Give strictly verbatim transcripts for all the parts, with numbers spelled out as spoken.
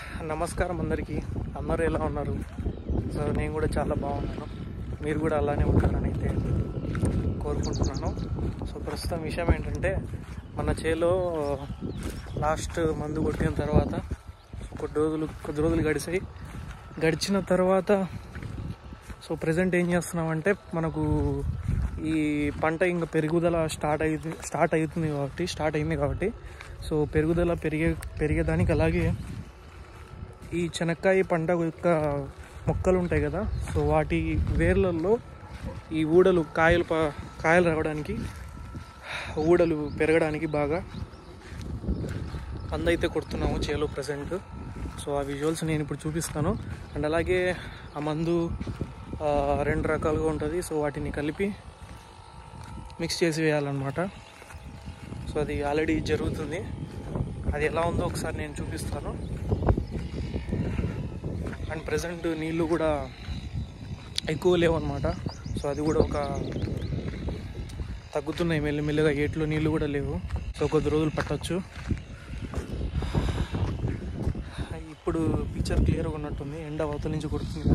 నమస్కారం అందరికీ. అందరూ ఎలా ఉన్నారు? సో నేను కూడా చాలా బాగున్నాను. మీరు కూడా అలానే ఉంటారని అయితే కోరుకుంటున్నాను. సో ప్రస్తుతం విషయం ఏంటంటే, మన చేలో లాస్ట్ మందు కొట్టిన తర్వాత కొద్ది రోజులు కొద్ది రోజులు గడిచాయి. గడిచిన తర్వాత సో ప్రజెంట్ ఏం చేస్తున్నామంటే, మనకు ఈ పంట ఇంకా పెరుగుదల స్టార్ట్ అయింది స్టార్ట్ అవుతుంది కాబట్టి స్టార్ట్ అయింది కాబట్టి సో పెరుగుదల పెరిగే పెరిగేదానికి అలాగే ఈ చెనక్కాయ పంట యొక్క మొక్కలు ఉంటాయి కదా, సో వాటి వేర్లలో ఈ ఊడలు కాయలు ప కాయలు రావడానికి ఊడలు పెరగడానికి బాగా మందు అయితే కొడుతున్నాము చేలో ప్రజెంట్. సో ఆ విజువల్స్ నేను ఇప్పుడు చూపిస్తాను. అండ్ అలాగే ఆ మందు రెండు రకాలుగా ఉంటుంది. సో వాటిని కలిపి మిక్స్ చేసి వేయాలన్నమాట. సో అది ఆల్రెడీ జరుగుతుంది. అది ఎలా ఉందో ఒకసారి నేను చూపిస్తాను. అండ్ ప్రజెంట్ నీళ్ళు కూడా ఎక్కువ లేవు అన్నమాట. సో అది కూడా ఒక తగ్గుతున్నాయి మెల్లిమెల్లిగా. ఏట్లో నీళ్ళు కూడా లేవు. సో కొద్ది రోజులు పట్టవచ్చు. ఇప్పుడు పిక్చర్ క్లియర్గా ఉన్నట్టుంది. ఎండ అవతల నుంచి కొడుతుంది.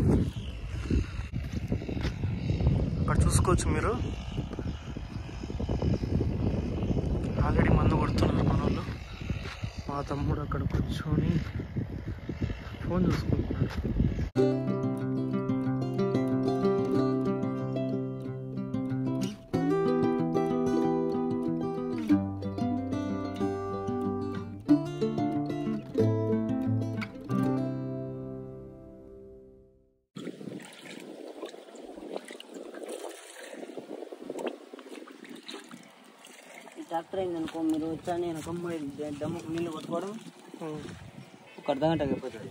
అక్కడ చూసుకోవచ్చు మీరు. ఆల్రెడీ మందు కొడుతున్నారు మన వాళ్ళు. మా తమ్ముడు అక్కడ కూర్చొని ఫోన్ చూసుకుంటున్నాడు. ట్రాక్టర్ అయిందనుకో, మీరు వచ్చా నేను కమ్మ దమ్ముకు నీళ్ళు కొట్టుకోవడం ఒక అర్ధ గంట అయిపోతుంది.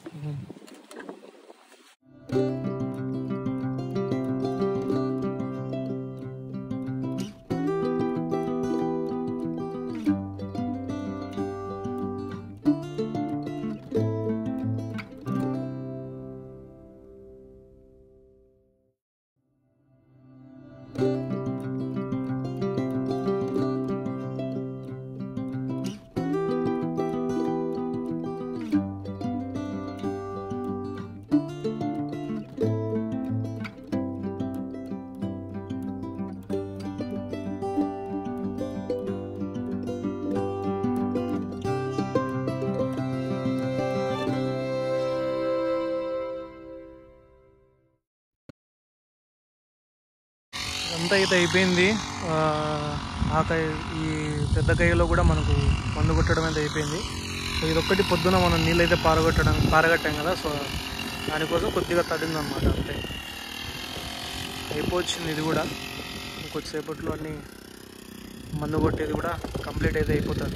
అంతా అయితే అయిపోయింది. ఆ కాయ ఈ పెద్ద కాయలో కూడా మనకు మందు కొట్టడం అయితే అయిపోయింది. సో ఇదొక్కటి పొద్దున మనం నీళ్ళు అయితే పారగొట్టడం పారగట్టాం కదా, సో దానికోసం కొద్దిగా తడింది అనమాట. అంతే అయిపోవచ్చింది ఇది కూడా. ఇంకొద్దిసేపట్లో అన్నీ మందు కొట్టేది కూడా కంప్లీట్ అయితే అయిపోతుంది.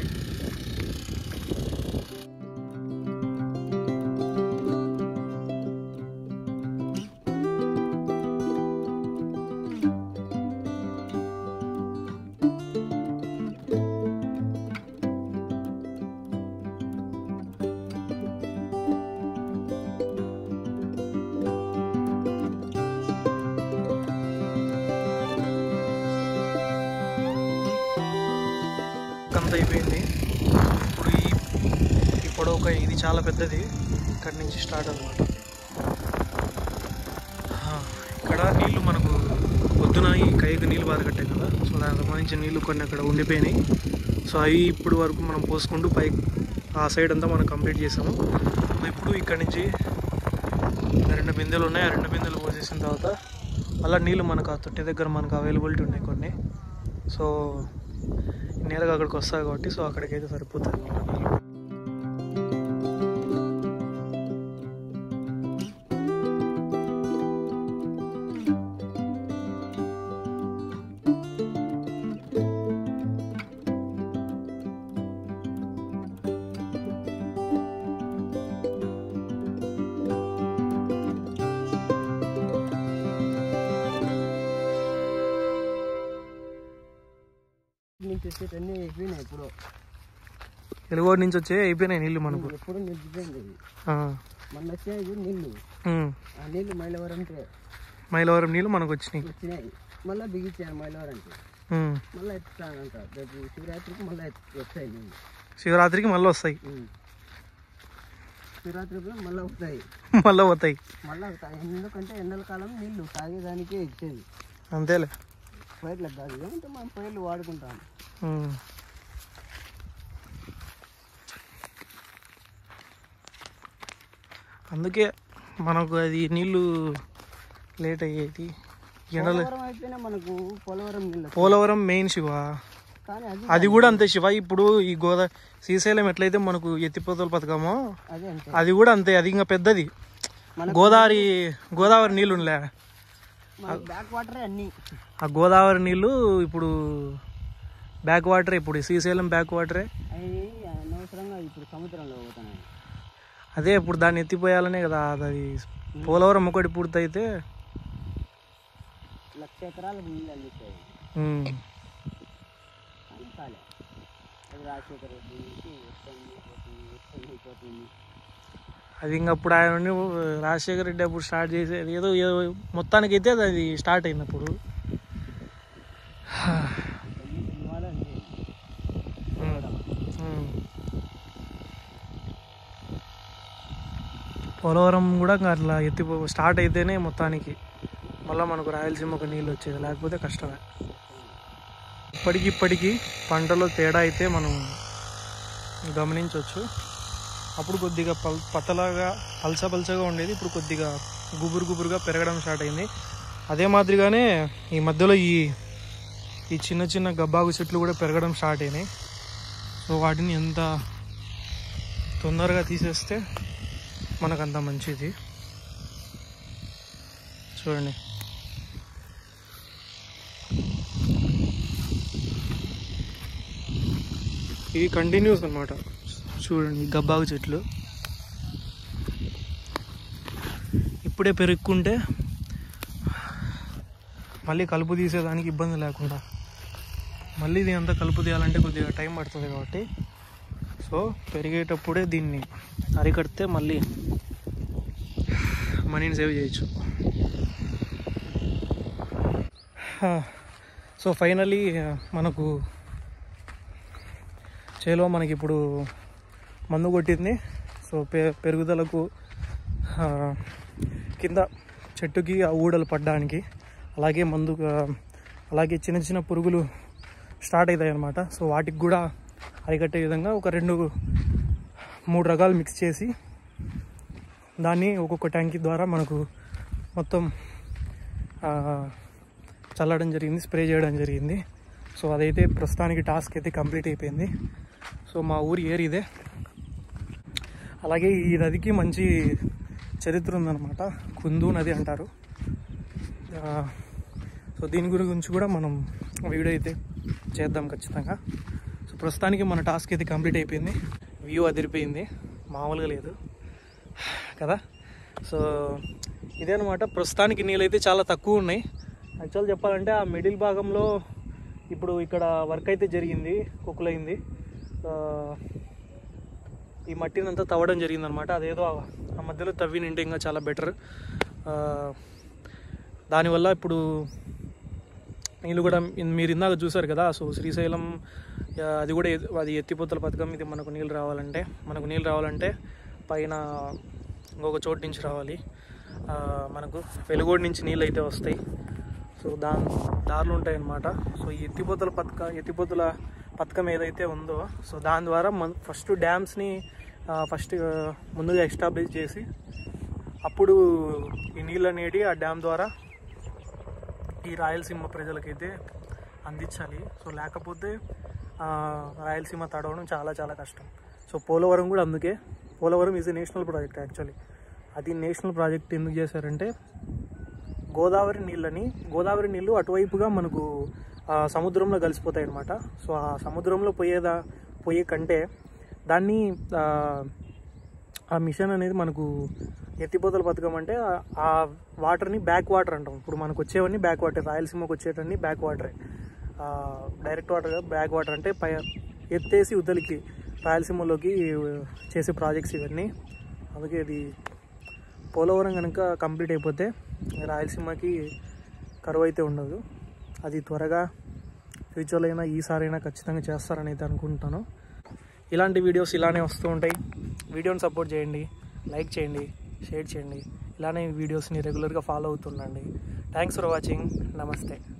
అంత అయిపోయింది. ఇప్పుడు ఈ ఈ పొడవుక ఇది చాలా పెద్దది. ఇక్కడి నుంచి స్టార్ట్ అనమాట. ఇక్కడ నీళ్ళు మనకు పొద్దున ఈ కైకి నీళ్ళు బారగట్టాయి కదా, సో దానికి సంబంధించిన నీళ్ళు కొన్ని అక్కడ ఉండిపోయినాయి. సో అవి ఇప్పుడు వరకు మనం పోసుకుంటూ పై ఆ సైడ్ అంతా మనం కంప్లీట్ చేసాము. ఇప్పుడు ఇక్కడి నుంచి రెండు బిందెలు ఉన్నాయి. ఆ రెండు బిందెలు పోసేసిన తర్వాత అలా నీళ్ళు మనకు ఆ తొట్టి దగ్గర మనకు అవైలబిలిటీ ఉన్నాయి కొన్ని. సో నేరుగా అక్కడికి వస్తాయి కాబట్టి సో అక్కడికైతే సరిపోతుంది నీళ్ళు. అన్నీ అయిపోయినాయి. ఇప్పుడు తెలుగోడు నుంచి వచ్చే అయిపోయినాయి నీళ్ళు మనకు. ఎప్పుడు నిలిచిపోయింది. మొన్న వచ్చాయి నీళ్ళు. ఆ నీళ్ళు మైలవరంటే మైలవరం నీళ్ళు మనకు వచ్చినాయి వచ్చినాయి మళ్ళీ బిగించారు మైలవరంకి. మళ్ళీ ఎత్తుతానంట శివరాత్రికి మళ్ళీ వస్తాయి. శివరాత్రికి మళ్ళీ వస్తాయి. శివరాత్రిలో మళ్ళీ అవుతాయి మళ్ళీ పోతాయి మళ్ళీ అవుతాయి ఎందుకంటే ఎండల కాలం నీళ్ళు తాగేదానికే ఇచ్చేది అంతేలే పైర్లకు కాదు అంటే మనం పైర్లు వాడుకుంటాం. అందుకే మనకు అది నీళ్ళు లేట్ అయ్యేది ఎండలు. అయిపోయినా మనకు పోలవరం నీళ్ళు పోలవరం మెయిన్ శివ, కానీ అది అది కూడా అంతే శివ. ఇప్పుడు ఈ గోదా శ్రీశైలం ఎట్లయితే మనకు ఎత్తిపోతల పథకమో అదే అంతే, అది కూడా అంతే. అది ఇంకా పెద్దది. గోదావరి గోదావరి నీళ్ళు ఉండలే, బ్యాక్ వాటరే అన్ని. ఆ గోదావరి నీళ్ళు ఇప్పుడు బ్యాక్ వాటరే, ఇప్పుడు శ్రీశైలం బ్యాక్ వాటరే. అవి అనవసరంగా ఇప్పుడు సముద్రంలో పోతున్నాయి. అదే ఇప్పుడు దాన్ని ఎత్తిపోయాలనే కదా అది. పోలవరం ఒకటి పూర్తయితే లక్ష ఎకరాలకు నీళ్ళు అందిస్తాయి. కాలే అది రాజశేఖర్ రెడ్డి నుంచి వస్తుంది పోతుంది వస్తుంది పోతుంది. అది ఇంకా అప్పుడు ఆయన రాజశేఖర రెడ్డి అప్పుడు స్టార్ట్ చేసేది ఏదో ఏదో మొత్తానికి అయితే అది స్టార్ట్ అయినప్పుడు. పోలవరం కూడా అట్లా ఎత్తి స్టార్ట్ అయితేనే మొత్తానికి మళ్ళీ మనకు రాయలసీమకు నీళ్ళు వచ్చేది, లేకపోతే కష్టమే. ఇప్పటికి ఇప్పటికీ పంటలో తేడా అయితే మనం గమనించవచ్చు. అప్పుడు కొద్దిగా పల్ పతలాగా పల్చ పల్చగా ఉండేది, ఇప్పుడు కొద్దిగా గుబురు గుబురుగా పెరగడం స్టార్ట్ అయింది. అదే మాదిరిగానే ఈ మధ్యలో ఈ ఈ చిన్న చిన్న గబ్బాగు చెట్లు కూడా పెరగడం స్టార్ట్ అయినాయి. సో వాటిని ఎంత తొందరగా తీసేస్తే మనకు అంత మంచిది. చూడండి ఇది కంటిన్యూస్ అన్నమాట. చూడండి గబ్బాగు చెట్లు ఇప్పుడే పెరుక్కుంటే మళ్ళీ కలుపు తీసేదానికి ఇబ్బంది లేకుండా, మళ్ళీ ఇది అంతా కలుపు తీయాలంటే కొద్దిగా టైం పడుతుంది కాబట్టి సో పెరిగేటప్పుడే దీన్ని అరికడితే మళ్ళీ మనీని సేవ్ చేయొచ్చు. సో ఫైనలీ మనకు చేలో మనకి ఇప్పుడు మందు కొట్టింది. సో పె పెరుగుదలకు కింద చెట్టుకి ఆ ఊడలు పడ్డానికి, అలాగే మందు అలాగే చిన్న చిన్న పురుగులు స్టార్ట్ అవుతాయి అన్నమాట. సో వాటికి కూడా అరికట్టే విధంగా ఒక రెండు మూడు రకాలు మిక్స్ చేసి దాన్ని ఒక్కొక్క ట్యాంకీ ద్వారా మనకు మొత్తం చల్లడం జరిగింది, స్ప్రే చేయడం జరిగింది. సో అదైతే ప్రస్తుతానికి టాస్క్ అయితే కంప్లీట్ అయిపోయింది. సో మా ఊరి ఏరి ఇదే. అలాగే ఈ నదికి మంచి చరిత్ర ఉందన్నమాట, కుందు నది అంటారు. సో దీని గురించి కూడా మనం వీడియో అయితే చేద్దాం ఖచ్చితంగా. సో ప్రస్తుతానికి మన టాస్క్ అయితే కంప్లీట్ అయిపోయింది. వ్యూ అదిరిపోయింది, మామూలుగా లేదు కదా. సో ఇదే అనమాట. ప్రస్తుతానికి నీళ్ళైతే చాలా తక్కువ ఉన్నాయి. యాక్చువల్ చెప్పాలంటే ఆ మిడిల్ భాగంలో ఇప్పుడు ఇక్కడ వర్క్ అయితే జరిగింది, కుక్కులైంది. ఈ మట్టిని అంతా తవ్వడం జరిగిందనమాట. అదేదో ఆ మధ్యలో తవ్వి నింటే ఇంకా చాలా బెటర్. దానివల్ల ఇప్పుడు నీళ్ళు కూడా మీరు ఇందాక చూసారు కదా. సో శ్రీశైలం అది కూడా అది ఎత్తిపోతల పథకం. ఇది మనకు నీళ్ళు రావాలంటే మనకు నీళ్ళు రావాలంటే పైన ఇంకొక చోటు నుంచి రావాలి. మనకు వెలుగోడు నుంచి నీళ్ళు అయితే వస్తాయి. సో దాని దారులు ఉంటాయి అన్నమాట. సో ఈ ఎత్తిపోతల పథక ఎత్తిపోతల పథకం ఏదైతే ఉందో సో దాని ద్వారా మన ఫస్ట్ డ్యామ్స్ని ఫస్ట్ ముందుగా ఎస్టాబ్లిష్ చేసి అప్పుడు ఈ నీళ్ళు అనేవి ఆ డ్యామ్ ద్వారా ఈ రాయలసీమ ప్రజలకైతే అందించాలి. సో లేకపోతే రాయలసీమ తడవడం చాలా చాలా కష్టం. సో పోలవరం కూడా అందుకే. Polavaram is a national project actually. అది నేషనల్ ప్రాజెక్ట్ ఎందుకు చేశారంటే గోదావరి నీళ్ళని గోదావరి నీళ్ళు అటువైపుగా మనకు సముద్రంలో కలిసిపోతాయి అన్నమాట. సో ఆ సముద్రంలో పోయేదా పోయే కంటే దాన్ని ఆ మిషన్ అనేది మనకు ఎత్తిపోతల పథకం అంటే ఆ వాటర్ని బ్యాక్ వాటర్ అంటాం. ఇప్పుడు మనకు వచ్చేవన్నీ బ్యాక్ వాటర్, రాయలసీమకు వచ్చేటన్నీ బ్యాక్ వాటరే. డైరెక్ట్ వాటర్ బ్యాక్ వాటర్ అంటే పై ఎత్తేసి ఉద్దలికి రాయలసీమలోకి చేసే ప్రాజెక్ట్స్ ఇవన్నీ. అందుకే ఇది పోలవరం కనుక కంప్లీట్ అయిపోతే రాయలసీమకి కరువు అయితే ఉండదు. అది త్వరగా ఫ్యూచర్లో అయినా ఈసారైనా ఖచ్చితంగా చేస్తారని అయితే అనుకుంటాను. ఇలాంటి వీడియోస్ ఇలానే వస్తూ ఉంటాయి. వీడియోని సపోర్ట్ చేయండి. లైక్ చేయండి, షేర్ చేయండి. ఇలానే వీడియోస్ని రెగ్యులర్గా ఫాలో అవుతుండండి. Thanks for watching. నమస్తే.